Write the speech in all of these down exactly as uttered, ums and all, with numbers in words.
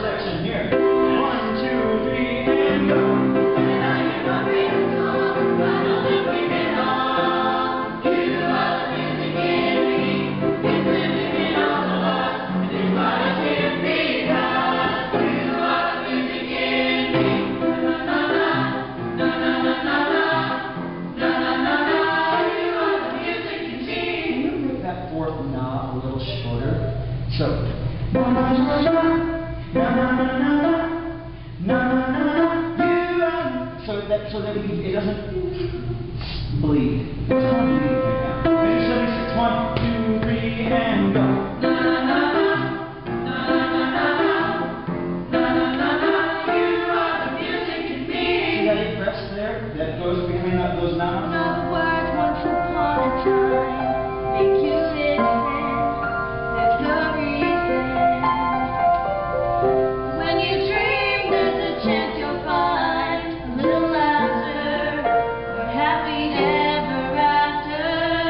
section here. One, two, three, and go. And I hear my baby song, I know that we belong. You are the music in me, it's living in all of us. And it's why I can't be lost. You are the music in me. Na na na na na na na na na na na. You are the music in me. Can you make that fourth knob a little shorter? So. Na na na na na na na na na na. So that so that we, it doesn't bleed. It's not bleeding right now. Maybe seventy-six. One, two, three, and go. Na na na na na na na na na na. You are the music in me. See that eight frets there? That goes between that, those notes. The words once upon a time make you listen. There's no reason. When you dream, there's a chance you'll find a little laughter. We're happy ever after.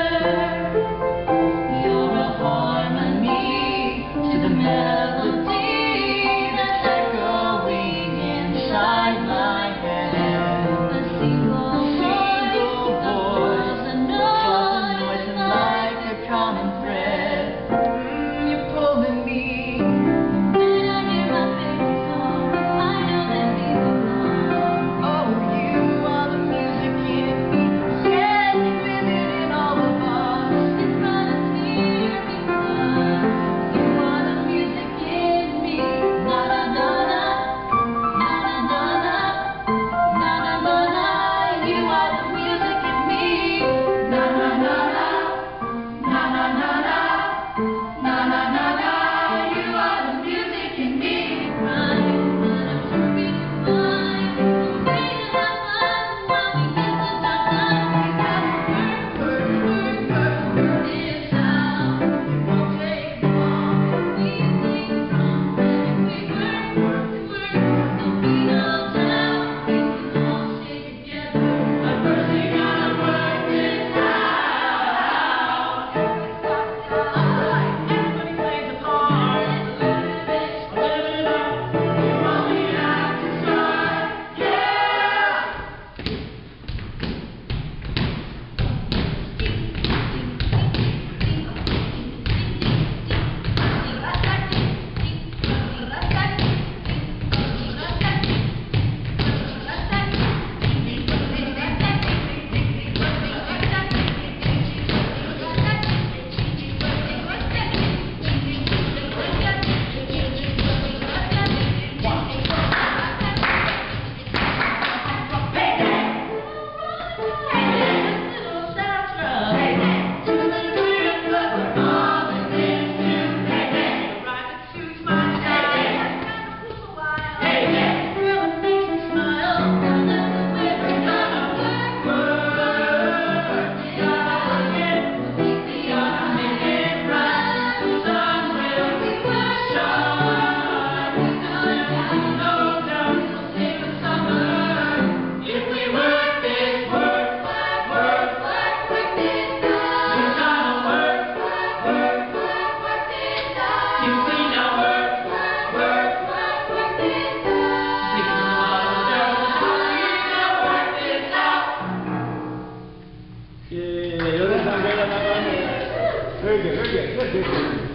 You're a harmony to the melody that's echoing inside my head. A single single voice, a noise like a common thread. Mm, you're pulling me. When I hear my favorite song, I know that we belong. Oh, you are the music in me. Yes, it's living in all of us. It's gonna tear me apart. You are the music in me. Na na na na, na na na na, na na na na. You are the music in me. Na na na na, na na na na, na na na na. You are the music in me. Right, but I'm sure we can find a way to have fun while we get the job done. We gotta work, work, work, work, work this out. It won't take long if we sing something. If we work, work, work, there'll be no doubt we can all stay together. But first we gotta work this out. Alright, everybody plays a part. A little bit, a little bit up. You only have to try, yeah. Very good, very good, good, good, good.